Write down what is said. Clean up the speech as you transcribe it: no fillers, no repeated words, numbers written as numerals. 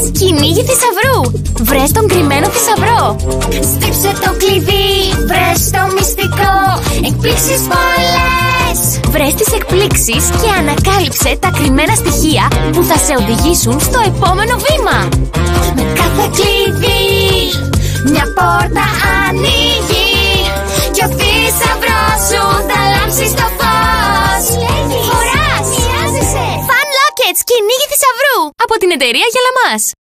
Κυνήγι θησαυρού. Βρες τον κρυμμένο θησαυρό. Στύψε το κλειδί, βρες το μυστικό. Εκπλήξεις πολλές. Βρες τις εκπλήξεις και ανακάλυψε τα κρυμμένα στοιχεία που θα σε οδηγήσουν στο επόμενο βήμα. Με κάθε κλειδί μια πόρτα ανοίγει κι ο θησαυρός σου θα λάμψει στο φως. Φοράς! Μοιάζεσαι! Fun Lockets, κυνήγι θησαυρού από την εταιρεία Γιαλαμάς.